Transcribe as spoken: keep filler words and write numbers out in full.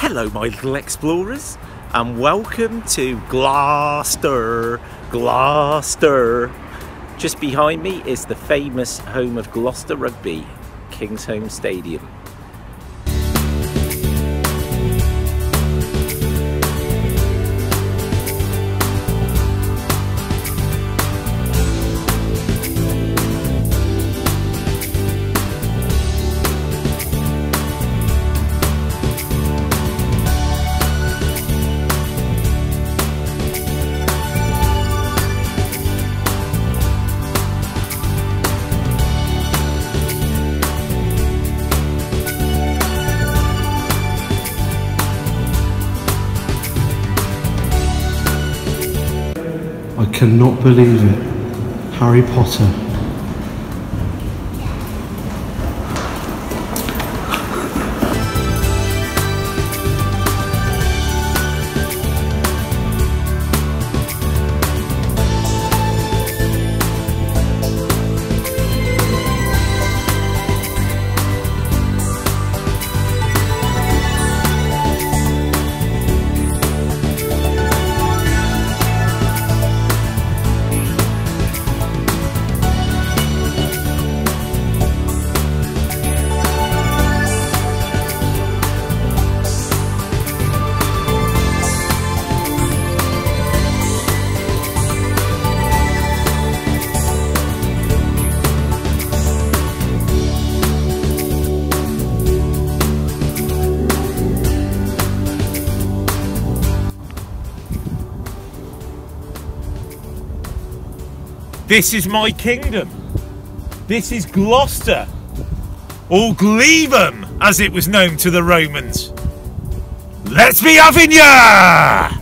Hello my little explorers, and welcome to Gloucester, Gloucester. Just behind me is the famous home of Gloucester Rugby, Kingsholm Stadium. I cannot believe it. Harry Potter. This is my kingdom. This is Gloucester, or Glevum, as it was known to the Romans. Let's be having ya!